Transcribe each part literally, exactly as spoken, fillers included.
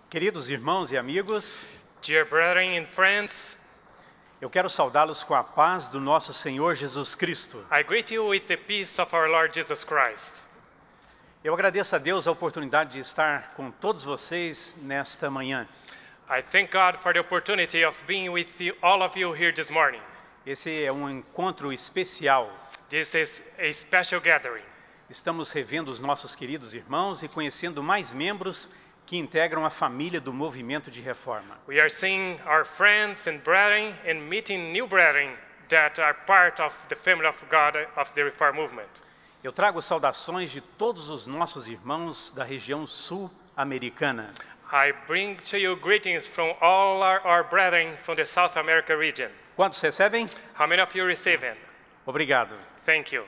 Queridos irmãos e amigos, Dear brethren and friends, eu quero saudá-los com a paz do nosso Senhor Jesus Cristo. I greet you with the peace of our Lord Jesus Christ. Eu agradeço a Deus a oportunidade de estar com todos vocês nesta manhã. I thank God for the opportunity of being with you, all of you here this morning. Esse é um encontro especial. This is a special gathering. Estamos revendo os nossos queridos irmãos e conhecendo mais membros que integram a família do movimento de reforma. We are seeing our friends and brethren and meeting new brethren that are part of the family of God of the Reform movement. Eu trago saudações de todos os nossos irmãos da região sul-americana. I bring to you greetings from all our, our brethren from the South America region. Quantos recebem? How many of you receiving? Obrigado. Thank you.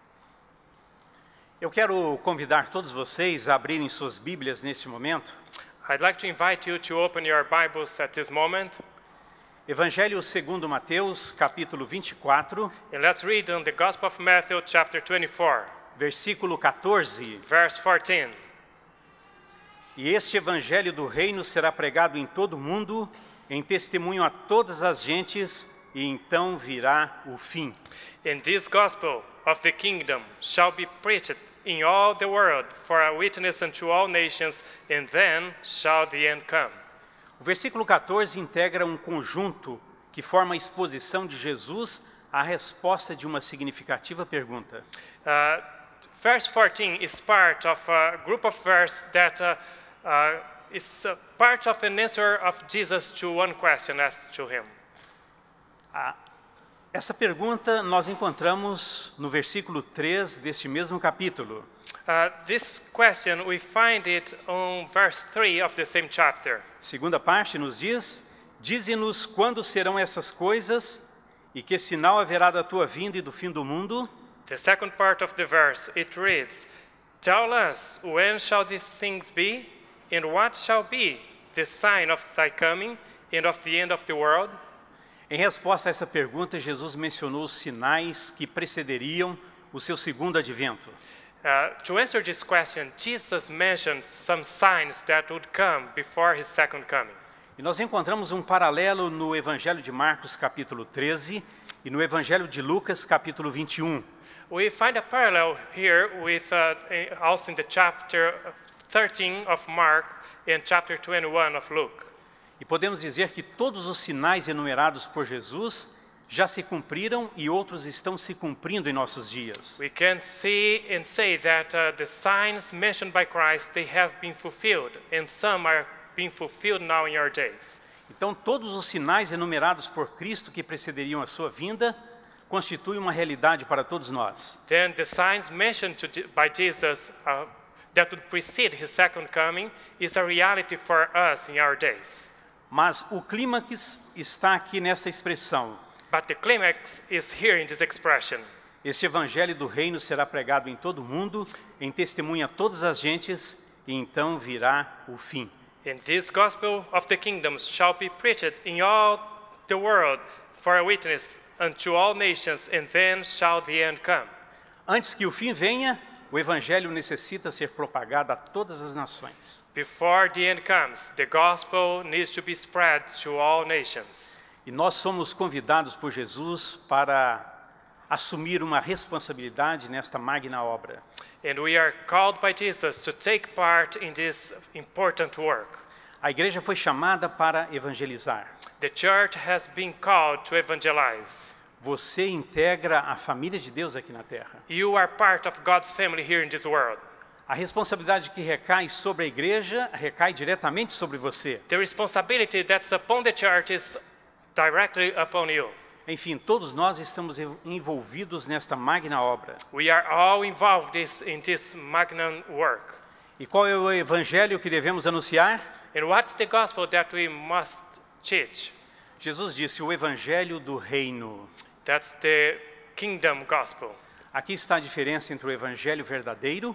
Eu quero convidar todos vocês a abrirem suas Bíblias neste momento. I'd like to invite you to open your Bibles at this moment. Evangelho segundo Mateus, capítulo vinte e quatro, And let's read on the Gospel of Matthew, chapter twenty-four, versículo quatorze. verse fourteen. E este evangelho do reino será pregado em todo o mundo, em testemunho a todas as gentes, e então virá o fim. And this gospel of the kingdom shall be preached in all the world for a witness unto all nations, and then shall the end come. O versículo quatorze integra um conjunto que forma a exposição de Jesus à resposta de uma significativa pergunta. Uh, verse fourteen is part of a group of verses that uh, uh, is uh, part of an answer of Jesus to one question asked to him. Essa pergunta nós encontramos no versículo três deste mesmo capítulo. Uh, this question, we find it on verse three of the same chapter. Segunda parte nos diz: Dize-nos quando serão essas coisas e que sinal haverá da tua vinda e do fim do mundo. The second part of the verse, it reads, Tell us, when shall these things be, and what shall be the sign of thy coming and of the end of the world? Em resposta a essa pergunta, Jesus mencionou os sinais que precederiam o seu segundo advento. Uh, to answer this question, Jesus mentioned some signs that would come before his second coming. E nós encontramos um paralelo no Evangelho de Marcos, capítulo treze, e no Evangelho de Lucas, capítulo vinte e um. We find a parallel here with uh, also in the chapter thirteen of Mark and chapter twenty-one of Luke. E podemos dizer que todos os sinais enumerados por Jesus já se cumpriram e outros estão se cumprindo em nossos dias. We can see and say that uh, the signs mentioned by Christ, they have been fulfilled, and some are being fulfilled now in our days. Então, todos os sinais enumerados por Cristo que precederiam a sua vinda constituem uma realidade para todos nós. Then the signs mentioned to, by Jesus uh, that would precede his second coming is a reality for us in our days. Mas o clímax está aqui nesta expressão. But the climax is here in this expression. Este evangelho do reino será pregado em todo o mundo, em testemunha a todas as gentes, e então virá o fim. And this gospel of the kingdom shall be preached in all the world for a witness unto all nations, and then shall the end come. Antes que o fim venha, o evangelho necessita ser propagado a todas as nações. Before the end comes, the gospel needs to be spread to all nations. E nós somos convidados por Jesus para assumir uma responsabilidade nesta magna obra. And we are called by Jesus to take part in this important work. A igreja foi chamada para evangelizar. The church has been called to evangelize. Você integra a família de Deus aqui na terra. You are part of God's family here in this world. A responsabilidade que recai sobre a igreja recai diretamente sobre você. The responsibility that's upon the church is directly upon you. Enfim, todos nós estamos envolvidos nesta magna obra. We are all involved this, in this magnum work. E qual é o evangelho que devemos anunciar? And what's the gospel that we must teach? Jesus disse: o evangelho do reino. That's the kingdom gospel. Aqui está a diferença entre o evangelho verdadeiro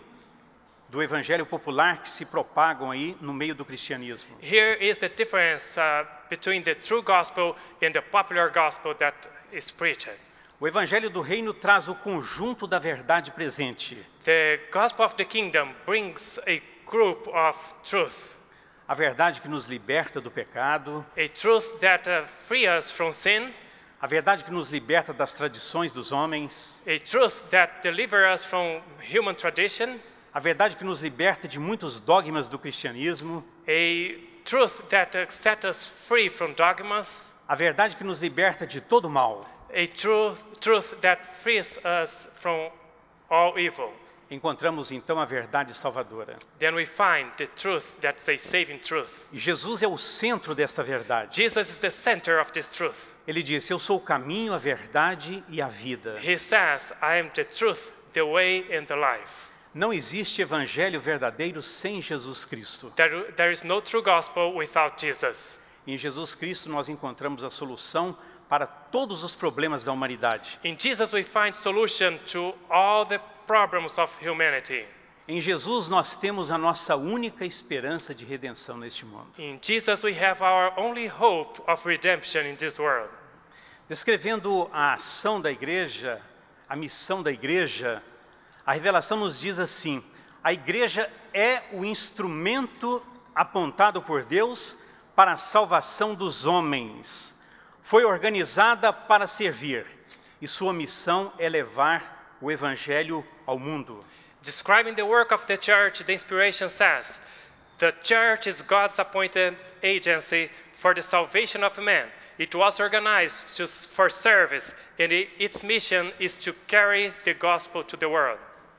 do evangelho popular que se propagam aí no meio do cristianismo. Here is the difference uh, between the true gospel and the popular gospel that is preached. O evangelho do reino traz o conjunto da verdade presente. The gospel of the kingdom brings a group of truth. A verdade que nos liberta do pecado. A truth that uh, frees us from sin. A verdade que nos liberta das tradições dos homens. A truth that delivers us from human tradition. A verdade que nos liberta de muitos dogmas do cristianismo. A truth that uh, sets us free from dogmas. A verdade que nos liberta de todo mal. A truth, truth that frees us from all evil. Encontramos então a verdade salvadora. Then we find the truth that's a saving truth. E Jesus é o centro desta verdade. Jesus is the center of this truth. Ele disse: eu sou o caminho, a verdade e a vida. He says, I am the truth, the way and the life. Não existe evangelho verdadeiro sem Jesus Cristo. There, there is no true gospel without Jesus. Em Jesus Cristo nós encontramos a solução para todos os problemas da humanidade. In Jesus we find solution to all the problems of humanity. Em Jesus nós temos a nossa única esperança de redenção neste mundo. In Jesus we have our only hope of redemption in this world. Descrevendo a ação da igreja, a missão da igreja, a revelação nos diz assim: a igreja é o instrumento apontado por Deus para a salvação dos homens. Foi organizada para servir, e sua missão é levar o evangelho ao mundo. Describing the work of the church, the inspiration says, the church is God's appointed agency for the salvation of man. It was organized to, for service, and it, its mission is to carry the gospel to the world.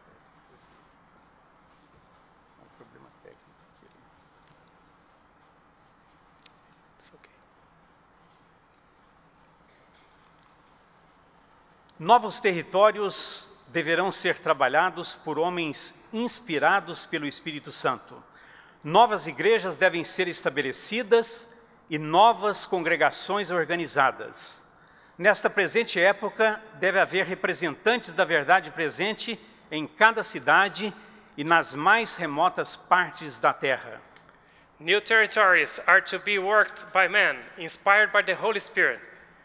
Novos territórios deverão ser trabalhados por homens inspirados pelo Espírito Santo. Novas igrejas devem ser estabelecidas e novas congregações organizadas. Nesta presente época, deve haver representantes da verdade presente em cada cidade e nas mais remotas partes da terra. New territories are to be worked by men, inspired by the Holy Spirit.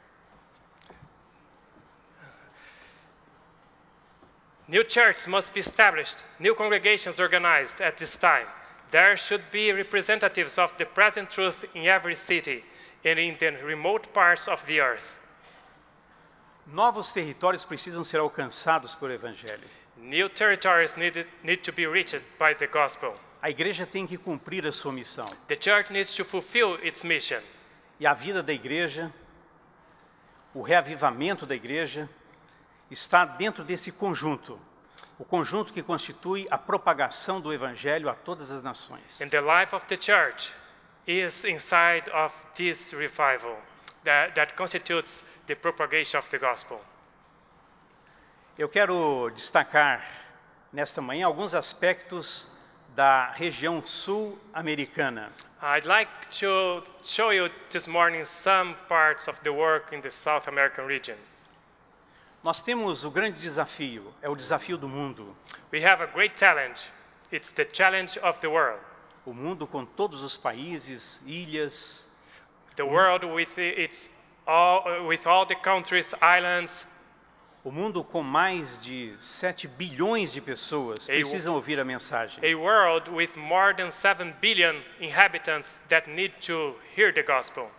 New churches must be established, new congregations organized at this time. There should be representatives of the present truth in every city and in the remote parts of the earth. Novos territórios precisam ser alcançados pelo Evangelho. New territories need, need to be reached by the gospel. A igreja tem que cumprir a sua missão. The church needs to fulfill its mission. E a vida da igreja, o reavivamento da igreja, está dentro desse conjunto, o conjunto que constitui a propagação do Evangelho a todas as nações. And the life of the church is inside of this revival that, that constitutes the propagation of the gospel. Eu quero destacar nesta manhã alguns aspectos da região sul-americana. I'd like to show you this morning some parts of the work in the South American region. Nós temos o grande desafio, é o desafio do mundo. We have a great challenge. It's the challenge of the world. O mundo com todos os países, ilhas. The world with its all, with all the countries, islands. O mundo com mais de sete bilhões de pessoas precisam ouvir a mensagem. A world with more than seven billion inhabitants that need to hear the gospel.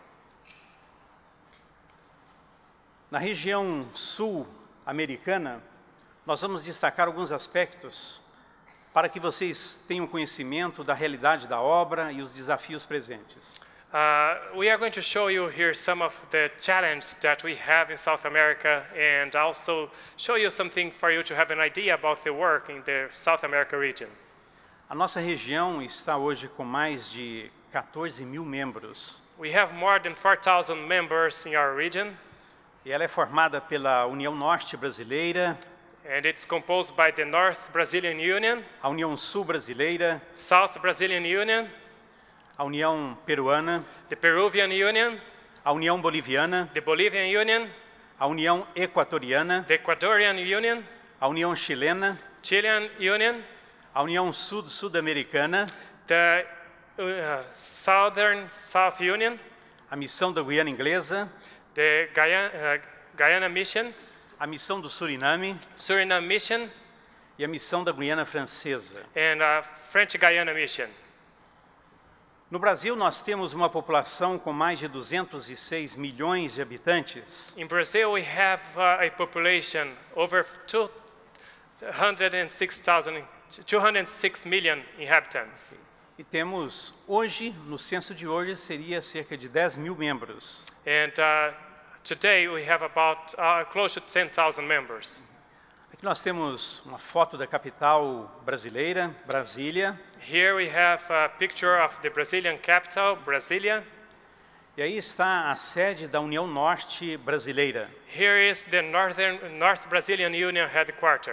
Na região sul-americana, nós vamos destacar alguns aspectos para que vocês tenham conhecimento da realidade da obra e os desafios presentes. Uh, we are going to show you here some of the challenges that we have in South America and also show you something for you to have an idea about the work in the South America region. A nossa região está hoje com mais de quatorze mil membros. We have more than four thousand members in our region. E ela é formada pela União Norte Brasileira, and it's composed by the North Brazilian Union, a União Sul Brasileira, South Brazilian Union, a União Peruana, the Peruvian Union, a União Boliviana, the Bolivian Union, a União Equatoriana, the Ecuadorian Union, a União Chilena, Chilean Union, a União Sud-Sudamericana, the uh, Southern South Union, a Missão da Guiana Inglesa, the Guyana, uh, Guyana Mission, a Missão do Suriname Suriname Mission, e a Missão da Guiana Francesa. and uh, French Guyana Mission. No Brasil, nós temos uma população com mais de duzentos e seis milhões de habitantes. In Brazil, we have uh, a population over two hundred six thousand, two hundred six million inhabitants. E temos, hoje, no censo de hoje, seria cerca de dez mil membros. And uh, today, we have about uh, close to ten thousand members. Aqui nós temos uma foto da capital brasileira, Brasília. Here we have a picture of the Brazilian capital, Brasilia. E aí está a sede da União Norte Brasileira. Here is the Northern, North Brazilian Union headquarters.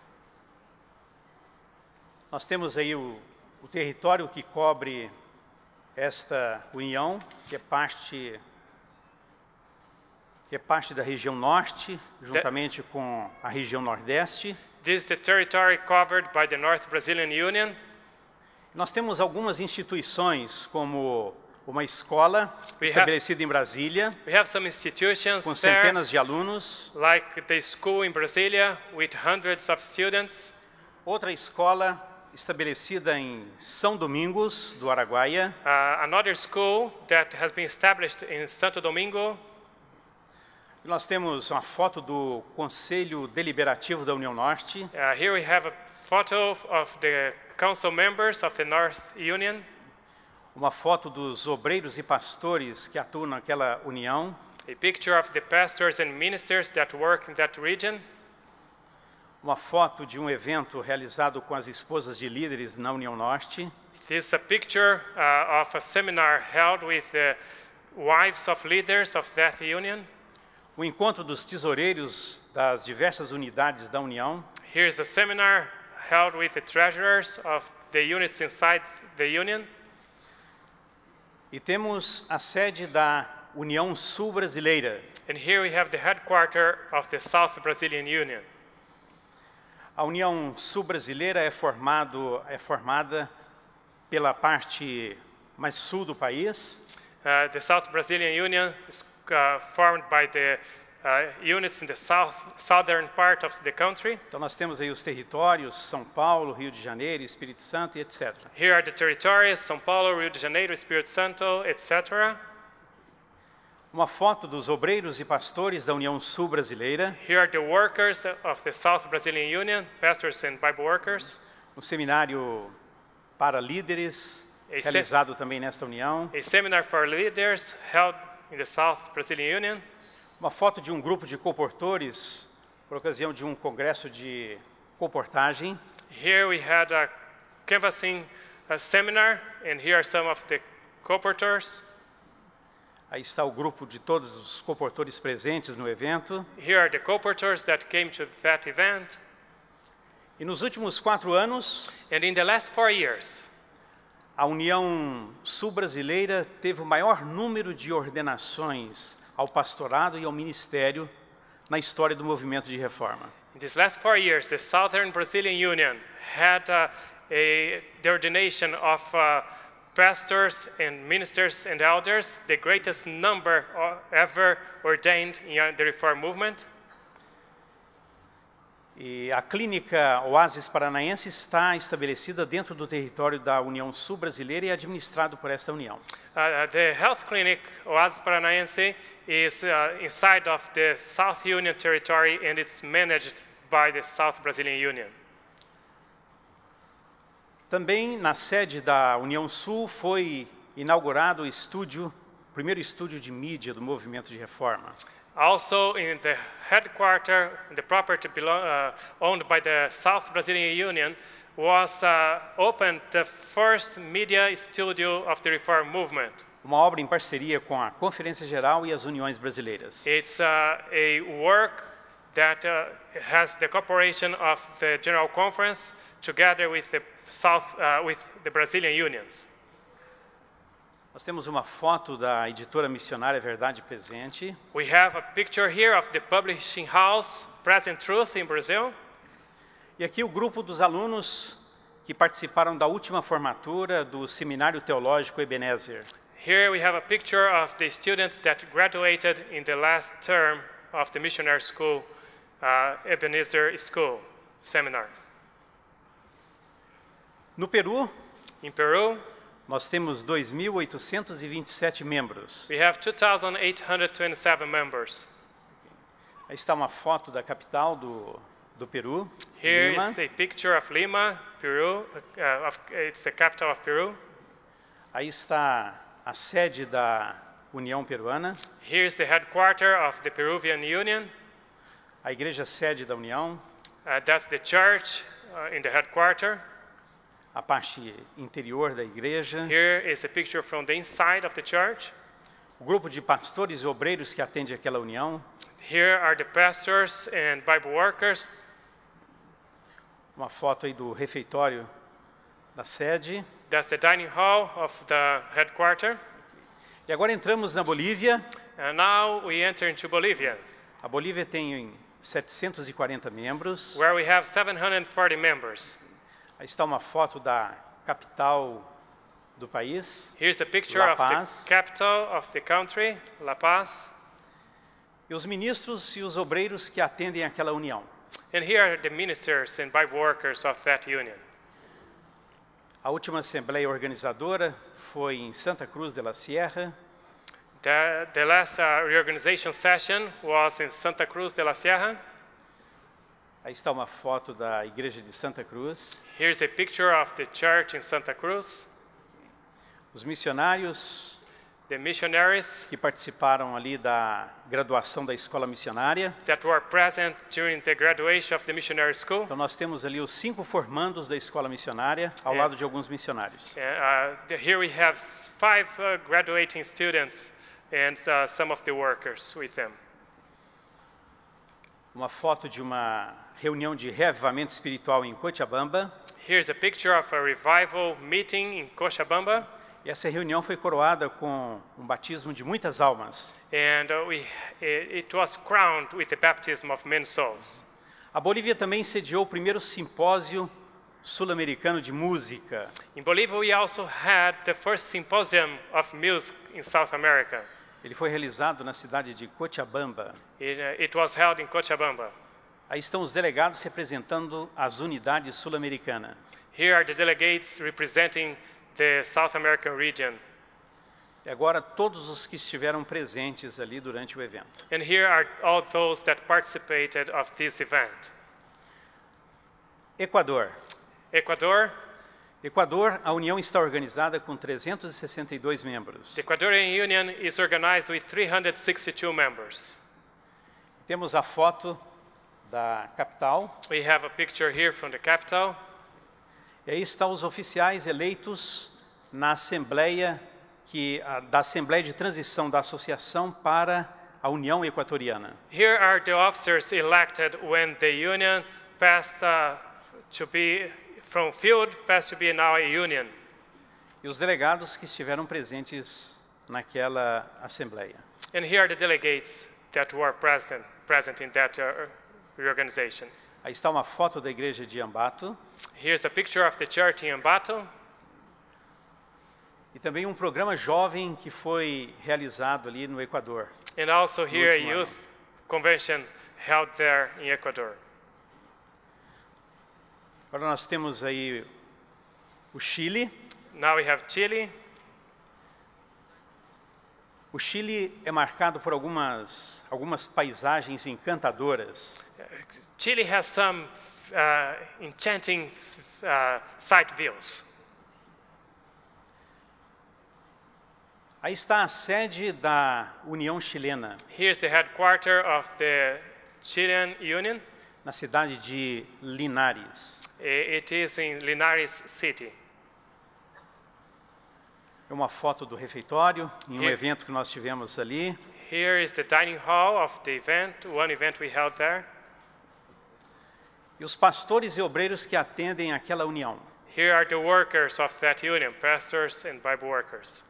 Nós temos aí o, o território que cobre esta união, que é parte, que é parte da região norte, juntamente com a região nordeste. This is the territory covered by the North Brazilian Union. Nós temos algumas instituições, como uma escola We estabelecida em Brasília, We have some institutions com there, centenas de alunos. like the school in Brasilia with hundreds of students. Outra escola estabelecida em São Domingos, do Araguaia. Uh, another school that has been established in Santo Domingo. Nós temos uma foto do Conselho Deliberativo da União Norte. Uh, here we have a photo of the council members of the North Union. Uma foto dos obreiros e pastores que atuam naquela união. A picture of the pastors and ministers that work in that region. Uma foto de um evento realizado com as esposas de líderes na União Norte. This is a picture uh, of a seminar held with the wives of leaders of that union. O encontro dos tesoureiros das diversas unidades da União. Here is a seminar held with the treasurers of the units inside the union. E temos a sede da União Sul Brasileira. And here we have the headquarters of the South Brazilian Union. A União Sul Brasileira é, formado, é formada pela parte mais sul do país. Uh, the South Brazilian Union is uh, formed by the uh, units in the south, southern part of the country. Então nós temos aí os territórios, São Paulo, Rio de Janeiro, Espírito Santo e etcétera. Here are the territories, São Paulo, Rio de Janeiro, Espírito Santo, et cetera. Uma foto dos obreiros e pastores da União Sul Brasileira. Here are the workers of the South Brazilian Union, pastors and Bible workers. Um seminário para líderes A realizado também nesta união. A seminar for leaders held in the South Brazilian Union. Uma foto de um grupo de comportores por ocasião de um congresso de comportagem. Here we had a canvassing a seminar, and here are some of the colporteurs. Aí está o grupo de todos os comportores presentes no evento. Here are the colporteurs that came to that event. E nos últimos quatro anos, And in the last four years, a União Sul Brasileira teve o maior número de ordenações ao pastorado e ao ministério na história do movimento de reforma. in these last four years, the Southern Brazilian Union had uh, a, the ordination of uh, pastors and ministers and elders, the greatest number uh, ever ordained in uh, the Reform movement. E a clínica Oásis Paranaense está estabelecida dentro do território da União Sul Brasileira e é administrado por esta união. Uh, the health clinic, Oasis Paranaense, is uh, inside of the South Union territory, and it's managed by the South Brazilian Union. Também na sede da União Sul foi inaugurado o estúdio, o primeiro estúdio de mídia do movimento de reforma. Also, in the headquarters, the property belong, uh, owned by the South Brazilian Union, was uh, opened the first media studio of the Reform movement. Uma obra em parceria com a Conferência Geral e as Uniões Brasileiras. It's uh, a work that uh, has the cooperation of the General Conference together with the South, uh, with the Brazilian unions. Nós temos uma foto da editora missionária Verdade Presente. We have a picture here of the publishing house, Present Truth, in Brazil. E aqui o grupo dos alunos que participaram da última formatura do Seminário Teológico Ebenezer. Here we have a picture of the students that graduated in the last term of the missionary school, uh, Ebenezer School Seminar. No Peru, In Peru, nós temos dois mil oitocentos e vinte e sete membros. We have two thousand eight hundred twenty-seven members. Aí está uma foto da capital do, do Peru, Here Lima. is a picture of Lima, Peru. Uh, of, it's the capital of Peru. Aí está a sede da União Peruana, Here is the headquarters of the Peruvian Union. a igreja sede da União, Uh, that's the church uh, in the headquarters. a parte interior da igreja, Here is a picture from the inside of the church. o grupo de pastores e obreiros que atende aquela união, Here are the pastors and Bible workers. uma foto aí do refeitório da sede. That's the dining hall of the headquarters. E agora entramos na Bolívia. And now we enter into Bolivia, A Bolívia tem setecentos e quarenta membros. where we have seven hundred forty members. Aí está uma foto da capital do país, Here's a picture La of Paz. the capital of the country, La Paz. e os ministros e os obreiros que atendem aquela união. And here are the ministers and Bible workers of that union. A última assembleia organizadora foi em Santa Cruz de la Sierra. The, the last uh, reorganization session was in Santa Cruz de la Sierra. Aí está uma foto da igreja de Santa Cruz. Here's a picture of the church in Santa Cruz. Os missionários The missionaries que participaram ali da graduação da escola missionária. that were present during the graduation of the missionary school. Então nós temos ali os cinco formandos da escola missionária, ao É. lado de alguns missionários. Uh, the, here we have s- five uh, graduating students and uh, some of the workers with them. Uma foto de uma reunião de reavivamento espiritual em Cochabamba. Here's a picture of a revival meeting in Cochabamba. E essa reunião foi coroada com um batismo de muitas almas. And uh, we, it, it was crowned with the baptism of many souls. A Bolívia também sediou o primeiro simpósio sul-americano de música. In Bolivia, we also had the first symposium of music in South America. Ele foi realizado na cidade de Cochabamba. It, uh, it was held in Cochabamba. Aí estão os delegados representando as unidades sul-americanas. Here are the delegates representing the South American region. E agora todos os que estiveram presentes ali durante o evento. And here are all those that participated of this event. Equador. Ecuador, Equador, a união está organizada com trezentos e sessenta e dois membros. the Ecuadorian Union is organized with three hundred sixty-two members. Temos a foto da capital. We have a picture here from the capital. E aí estão os oficiais eleitos na Assembleia, que, a, da Assembleia de Transição da Associação para a União Equatoriana. Here are the officers elected when the union passed uh, to be, from field, passed to be now a union. E os delegados que estiveram presentes naquela Assembleia. And here are the delegates that were present, present in that uh, reorganization. Aí está uma foto da igreja de Ambato Here's a picture of the church in Ambato. e também um programa jovem que foi realizado ali no Equador. And also here a último ano. youth convention held there in Ecuador. Agora nós temos aí o Chile. Now we have Chile. O Chile é marcado por algumas, algumas paisagens encantadoras. Chile has some uh, enchanting uh, sight views. Aí está a sede da União Chilena, Here's the headquarters of the Chilean Union. na cidade de Linares. I- It is in Linares City. É uma foto do refeitório, em um Here- evento que nós tivemos ali. Here is the dining hall of the event, one event we held there. E os pastores e obreiros que atendem aquela união. Here are the workers of that union, pastors and Bible workers.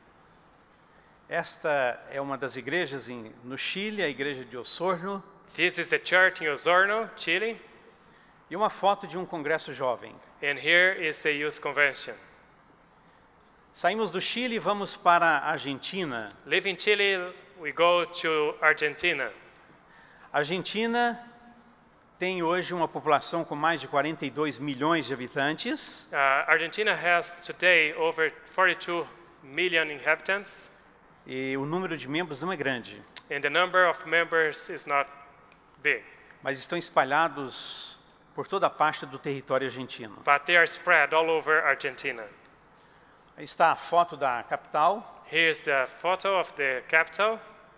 Esta é uma das igrejas em, no Chile, a igreja de Osorno, This is the church in Osorno, Chile, e uma foto de um congresso jovem. and here is a youth convention. Saímos do Chile e vamos para a Argentina. Leaving Chile, we go to Argentina. A Argentina tem hoje uma população com mais de quarenta e dois milhões de habitantes. Uh, Argentina has today over forty-two million inhabitants, E o número de membros não é grande, and the number of members is not big, mas estão espalhados por toda a parte do território argentino. but they are spread all over Argentina. Aí está a foto da capital. Here's the photo of the capital.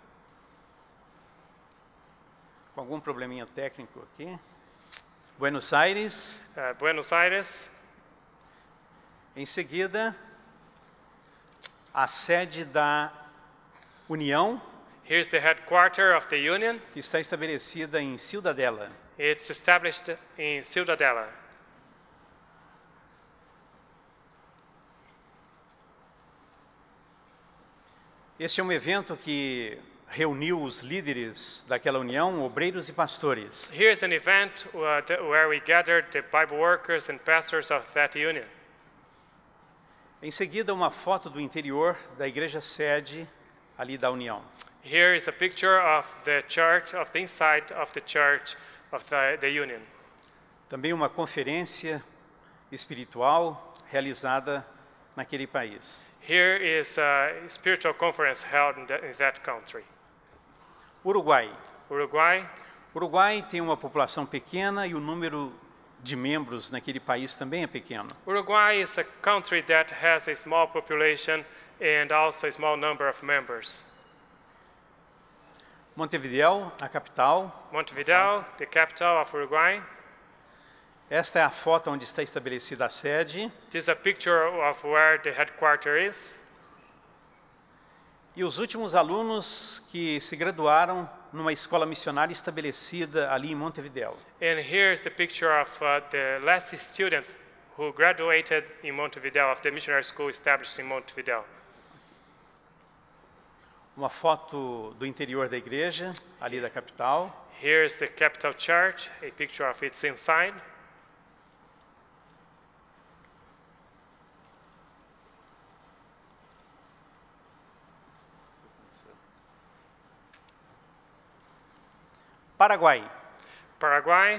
Com algum probleminha técnico aqui. Buenos Aires. Uh, Buenos Aires. Em seguida, a sede da União, Here's the headquarters of the Union. que está estabelecida em Ciudadela. It's established in Ciudadela. Este é um evento que reuniu os líderes daquela união, obreiros e pastores. Here's an event uh, th- where we gathered the Bible workers and pastors of that union. Em seguida, uma foto do interior da igreja sede ali da União. Here is a picture of the church, of the inside of the church of the, the union. Também uma conferência espiritual realizada naquele país. Here is a spiritual conference held in, the, in that country. Uruguai. Uruguay. Uruguai tem uma população pequena e o número de membros naquele país também é pequeno. Uruguay is a country that has a small population and also a small number of members. Montevideo, a capital. Montevideo, the capital of Uruguay. Esta é a foto onde está estabelecida a sede. This is a picture of where the headquarters is. E os últimos alunos que se graduaram numa escola missionária estabelecida ali em Montevideo. And here's the picture of uh, the last students who graduated in Montevideo, of the missionary school established in Montevideo. Uma foto do interior da igreja, ali da capital. Here's the capital church, a picture of its inside. Paraguai. Paraguay.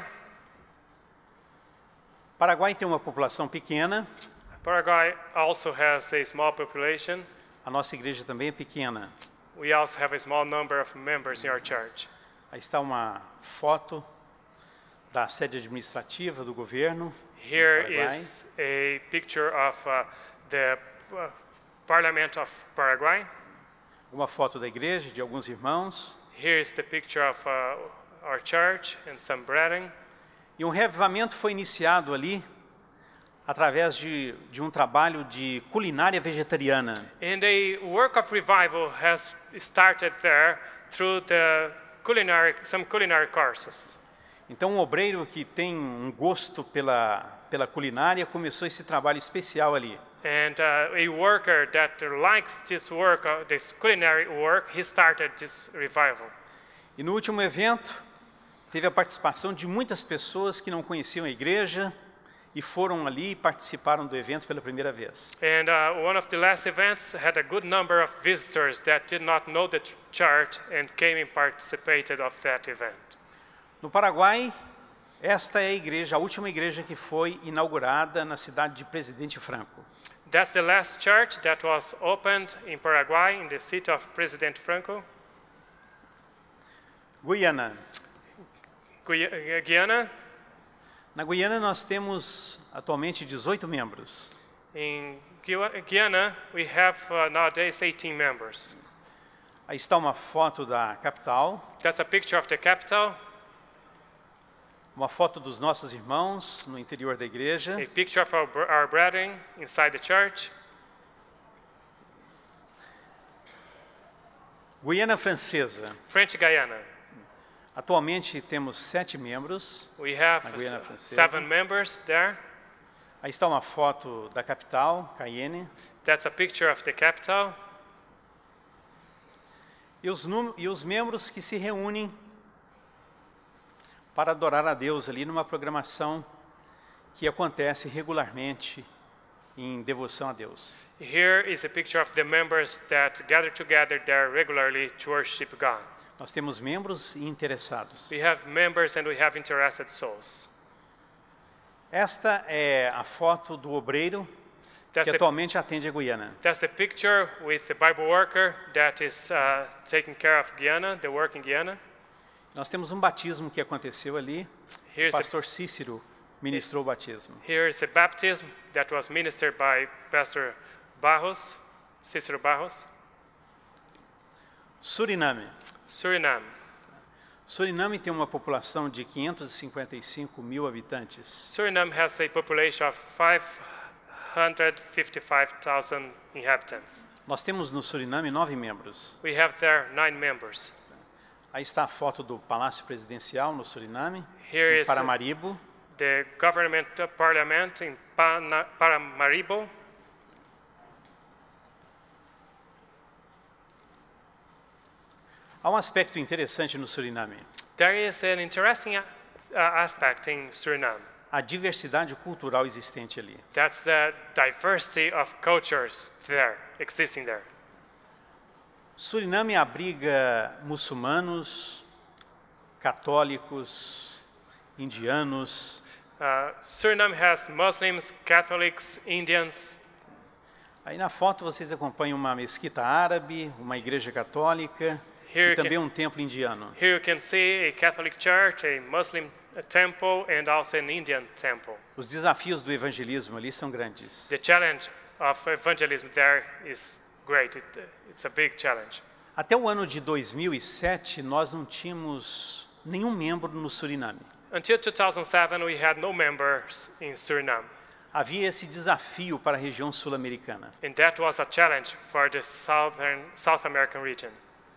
Paraguai tem uma população pequena. Paraguay also has a small population. A nossa igreja também é pequena. We also have a small number of members in our church. Aí está uma foto da sede administrativa do governo. Here do Paraguai. is a picture of uh, the uh, Parliament of Paraguay. Uma foto da igreja, de alguns irmãos. Here is the picture of uh, our church and some brethren. E um reavivamento foi iniciado ali através de, de um trabalho de culinária vegetariana. And a work of revival has started there through the culinary, some culinary courses. Então, um obreiro que tem um gosto pela, pela culinária começou esse trabalho especial ali. And uh, a worker that likes this work, uh, this culinary work, he started this revival. E no último evento, teve a participação de muitas pessoas que não conheciam a igreja e foram ali e participaram do evento pela primeira vez. And uh, one of the last events had a good number of visitors that did not know the ch- church and came and participated of that event. No Paraguai, esta é a igreja, a última igreja que foi inaugurada na cidade de Presidente Franco. That's the last church that was opened in Paraguay, in the city of President Franco. Guiana. Gui- uh, Guyana. Na Guiana nós temos atualmente dezoito membros. In Gui- Guyana, we have uh, nowadays eighteen members. Aí está uma foto da capital, That's a picture of the capital, uma foto dos nossos irmãos no interior da igreja. a picture of our, br- our brethren inside the church. Guiana Francesa. French Guyana. Atualmente temos sete membros. We have Na Guiana s- Francesa. seven members there. Aí está uma foto da capital, Cayenne. That's a picture of the capital. E os, num- e os membros que se reúnem para adorar a Deus ali numa programação que acontece regularmente em devoção a Deus. Here is a picture of the members that gather together there regularly to worship God. Nós temos membros e interessados. We have members and we have interested souls. Esta é a foto do obreiro That's que the, atualmente atende a Guiana. that's the picture with the Bible worker that is uh, taking care of Guyana, the work in Guyana. Nós temos um batismo que aconteceu ali. O Here's a, pastor Cícero ministrou o batismo. here's a baptism that was ministered by Pastor Barros, Cícero Barros. Suriname. Suriname. Suriname tem uma população de quinhentos e cinquenta e cinco mil habitantes. Suriname has a population of five hundred fifty-five thousand inhabitants. Nós temos no Suriname nove membros. We have there nine members. Aí está a foto do Palácio Presidencial no Suriname, Here em is Paramaribo. the government parliament in Pana- Paramaribo. Há um aspecto interessante no Suriname, There is an interesting uh, aspect in Suriname. a diversidade cultural existente ali. That's the diversity of cultures there, existing there. Suriname abriga muçulmanos, católicos, indianos. Uh, Suriname has Muslims, Catholics, Indians. Aí na foto vocês acompanham uma mesquita árabe, uma igreja católica Here e you também can- um templo indiano. Here you can see a Catholic church, a Muslim temple, and also an Indian temple. Os desafios do evangelismo ali são grandes. The challenge of evangelism there is great. It, it's a big challenge. Até o ano de dois mil e sete, nós não tínhamos nenhum membro no Suriname. Until two thousand seven, we had no members in Suriname, Havia esse desafio para a região sul-americana. and that was a challenge for the southern South American region.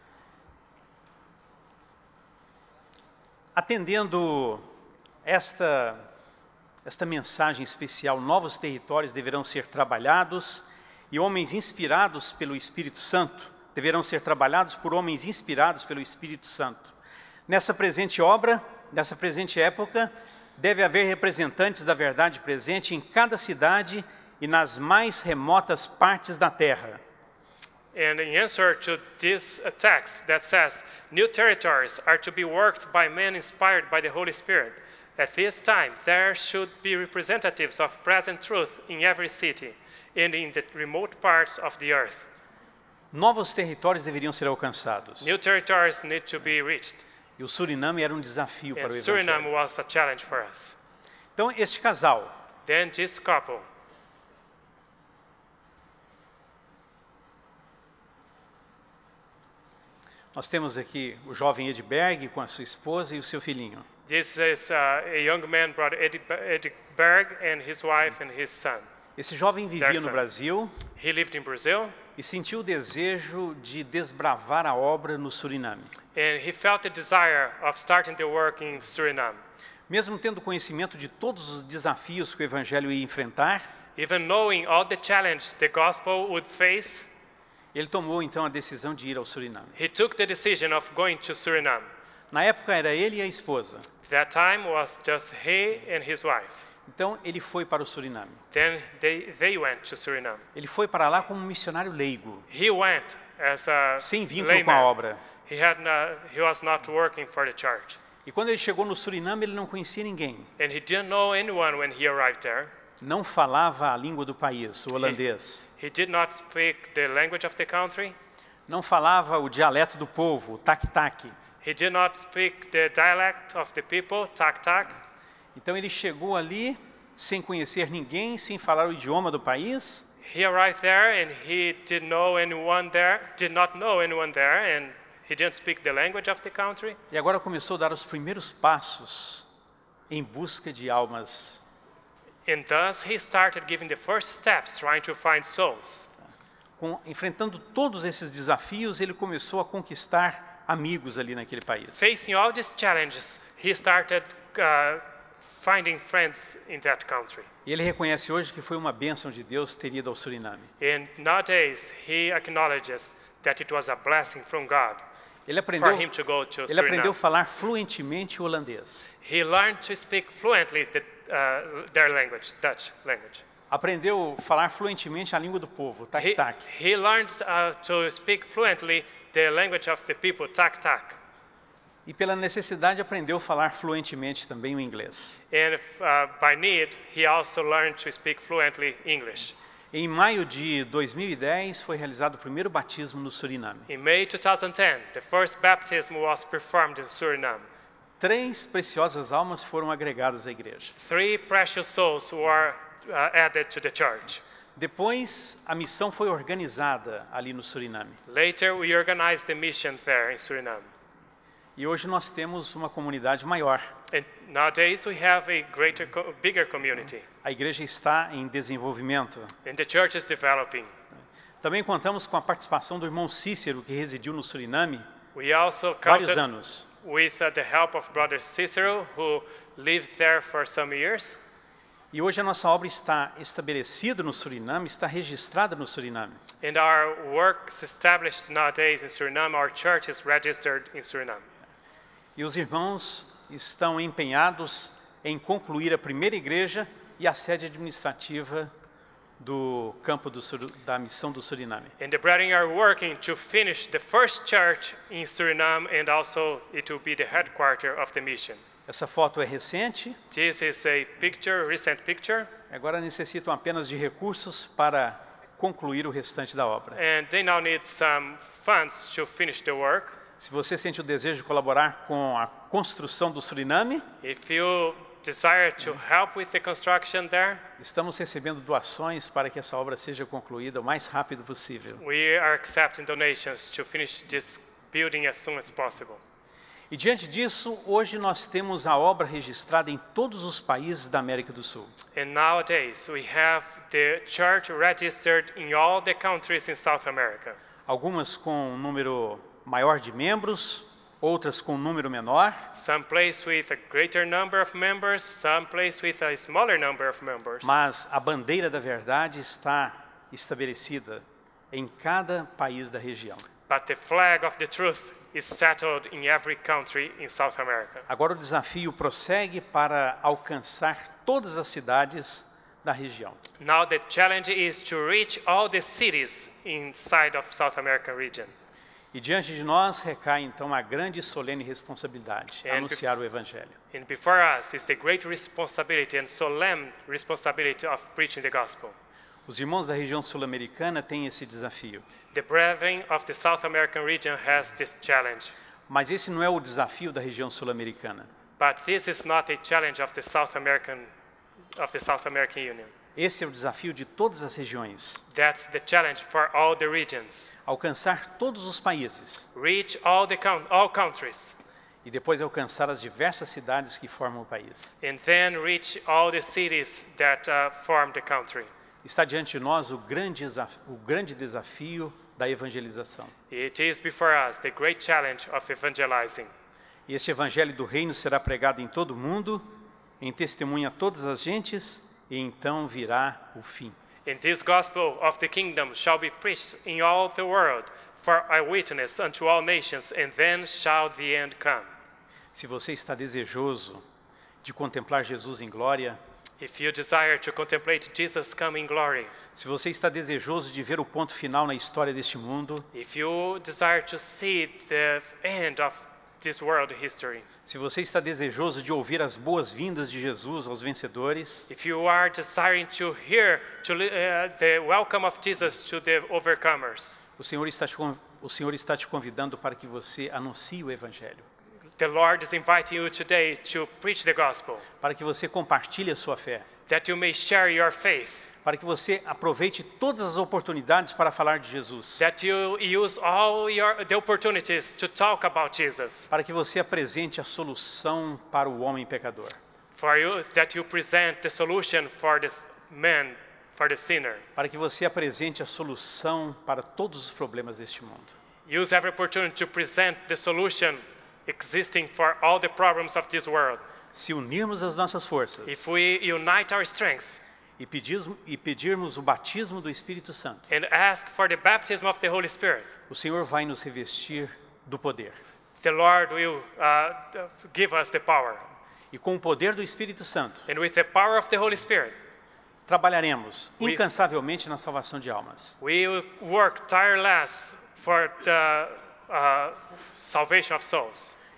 Atendendo esta, esta mensagem especial, novos territórios deverão ser trabalhados e homens inspirados pelo Espírito Santo deverão ser trabalhados por homens inspirados pelo Espírito Santo. Nessa presente obra, nessa presente época, deve haver representantes da verdade presente em cada cidade e nas mais remotas partes da terra. And in answer to this uh, text that says, new territories are to be worked by men inspired by the Holy Spirit. At this time, there should be representatives of present truth in every city and in the remote parts of the earth. Novos territórios deveriam ser alcançados. New territories need to be reached. E o Suriname era um desafio para And o Suriname evangelho. was a challenge for us. Então, este casal, Then this couple, nós temos aqui o jovem Edberg com a sua esposa e o seu filhinho. this is uh, a young man brought Eddie, Eddie Berg and his wife and his son. Esse jovem vivia Their no son. Brasil He lived in Brazil, e sentiu o desejo de desbravar a obra no Suriname. and he felt the desire of starting the work in Suriname. Mesmo tendo conhecimento de todos os desafios que o evangelho ia enfrentar, Even knowing all the challenges the gospel would face, ele tomou então a decisão de ir ao Suriname. he took the decision of going to Suriname. Na época era ele e a esposa. That time was just he and his wife. Então ele foi para o Suriname. Then they, they went to Suriname. Ele foi para lá como um missionário leigo, He went as a sem vínculo com a layman. obra. He, had no, he was not working for the church. E quando ele chegou no Suriname, ele não conhecia ninguém. And he didn't know anyone when he arrived there. Não falava a língua do país, o holandês. He did not speak the language of the country. Não falava o dialeto do povo, o tac-tac. He did not speak the dialect of the people, tak tak. Então ele chegou ali sem conhecer ninguém, sem falar o idioma do país. He arrived there and he did know anyone there, did not know anyone there, and he didn't speak the language of the country. E agora começou a dar os primeiros passos em busca de almas. And thus he started giving the first steps trying to find souls. Com, enfrentando todos esses desafios, ele começou a conquistar amigos ali naquele país. Facing all these challenges, he started uh, finding friends in that country. E ele reconhece hoje que foi uma bênção de Deus ter ido ao Suriname. And nowadays, he acknowledges that it was a blessing from God Ele for aprendeu, him to go to ele aprendeu a Suriname. falar fluentemente o holandês. He learned to speak fluently the, uh, their language, Dutch language. Aprendeu a falar fluentemente a língua do povo, o He, tac-tac. he learned uh, to speak fluently the language of the people, tak tak. E pela necessidade aprendeu a falar fluentemente também o inglês. And uh, by need, he also learned to speak fluently English. Em maio de dois mil e dez foi realizado o primeiro batismo no Suriname. In May two thousand ten, the first baptism was performed in Suriname. Três preciosas almas foram agregadas à igreja. Three precious souls were uh, added to the church. Depois, a missão foi organizada ali no Suriname. Later, we organized the mission there in Suriname. E hoje nós temos uma comunidade maior. And nowadays, we have a greater, co bigger community. A igreja está em desenvolvimento. And the church is developing. Também contamos com a participação do irmão Cícero, que residiu no Suriname We also vários counted anos. with uh, the help of Brother Cicero, who lived there for some years. E hoje a nossa obra está estabelecida no Suriname, está registrada no Suriname. And our work is established nowadays in Suriname. Our church is registered in Suriname. E os irmãos estão empenhados em concluir a primeira igreja e a sede administrativa do campo do Sur, da missão do Suriname. And the brethren are working to finish the first church in Suriname, and also it will be the headquarters of the mission. Essa foto é recente. This is a picture, recent picture, Agora necessitam apenas de recursos para concluir o restante da obra. and they now need some funds to finish the work. Se você sente o desejo de colaborar com a construção do Suriname, If you desire to help with the construction there, estamos recebendo doações para que essa obra seja concluída o mais rápido possível. we are accepting donations to finish this building as soon as possible. E diante disso, hoje nós temos a obra registrada em todos os países da América do Sul. And nowadays, we have the church registered in all the countries in South America. Algumas com um número maior de membros, outras com um número menor, Some place with a greater number of members, some place with a smaller number of members. mas a bandeira da verdade está estabelecida em cada país da região. But the flag of the truth is settled in every country in South America. Agora o desafio prossegue para alcançar todas as cidades da região. Now the challenge is to reach all the cities inside of South American region. E diante de nós recai então a grande e solene responsabilidade, And anunciar o Evangelho. And before us is the great responsibility and solemn responsibility of preaching the gospel. Os irmãos da região sul-americana têm esse desafio. The brethren of the South American region has this challenge. Mas esse não é o desafio da região sul-americana. But this is not a challenge of the South American of the South American Union. Esse é o desafio de todas as regiões. That's the challenge for all the regions. Alcançar todos os países Reach all the coun- all countries, e depois alcançar as diversas cidades que formam o país. and then reach all the cities that uh, form the country. Está diante de nós o grande, desaf- o grande desafio da evangelização. It is before us the great challenge of evangelizing. E este evangelho do reino será pregado em todo o mundo, em testemunha a todas as gentes, e então virá o fim. And this gospel of the kingdom shall be preached in all the world for a witness unto all nations, and then shall the end come. Se você está desejoso de contemplar Jesus em glória, If you desire to contemplate Jesus come in glory, se você está desejoso de ver o ponto final na história deste mundo, if you desire to see the end of this world history, se você está desejoso de ouvir as boas-vindas de Jesus aos vencedores, if you are desiring to hear to, li- uh, the welcome of Jesus to the overcomers, o Senhor está te, con- o Senhor está te convidando para que você anuncie o evangelho, the Lord is inviting you today to preach the gospel, para que você compartilhe a sua fé, that you may share your faith, para que você aproveite todas as oportunidades para falar de Jesus, that you use all your, the opportunities to talk about Jesus, para que você apresente a solução para o homem pecador, for you, that you present the solution for this man, for the sinner. para que você apresente a solução para todos os problemas deste mundo. Use every opportunity to present the solution existing for all the problems of this world. Se unirmos as nossas forças If we unite our strength e pedirmos, e pedirmos o batismo do Espírito Santo, and ask for the baptism of the Holy Spirit, o Senhor vai nos revestir do poder. the Lord will uh, give us the power. E com o poder do Espírito Santo, And with the power of the Holy Spirit, trabalharemos We- incansavelmente na salvação de almas. we will work tireless for the uh, salvation of souls.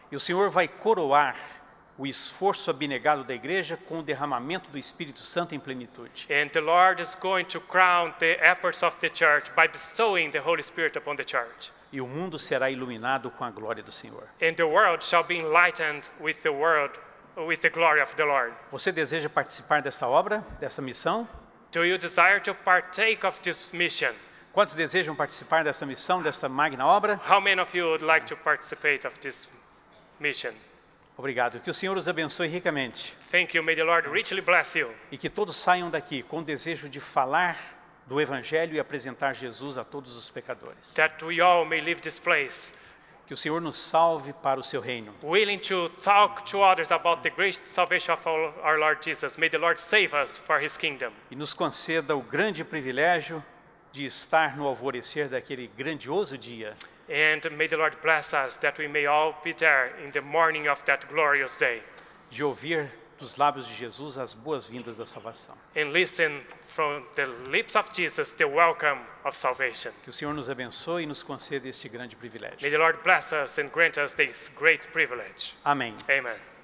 E o Senhor vai coroar o esforço abnegado da igreja com o derramamento do Espírito Santo em plenitude. And the Lord is going to crown the efforts of the church by bestowing the Holy Spirit upon the church. E o mundo será iluminado com a glória do Senhor. And the world shall be enlightened with the world, with the glory of the Lord. Você deseja participar desta obra, desta missão? Do you desire to partake of this mission? Quantos desejam participar desta missão, desta magna obra? How many of you would like to participate of this mission? Obrigado. Que o Senhor os abençoe ricamente. Thank you. May the Lord richly bless you. E que todos saiam daqui com o desejo de falar do Evangelho e apresentar Jesus a todos os pecadores. That we all may leave this place Que o Senhor nos salve para o seu reino. willing to talk to others about the great salvation of our, our Lord Jesus. May the Lord save us for His kingdom. E nos conceda o grande privilégio de estar no alvorecer daquele grandioso dia. And may the Lord bless us that we may all be there in the morning of that glorious day. De ouvir dos lábios de Jesus as boas-vindas da salvação. And listen from the lips of Jesus the welcome of salvation. Que o Senhor nos abençoe e nos conceda este grande May privilégio. the Lord bless us and grant us this great privilege. Amém. Amen.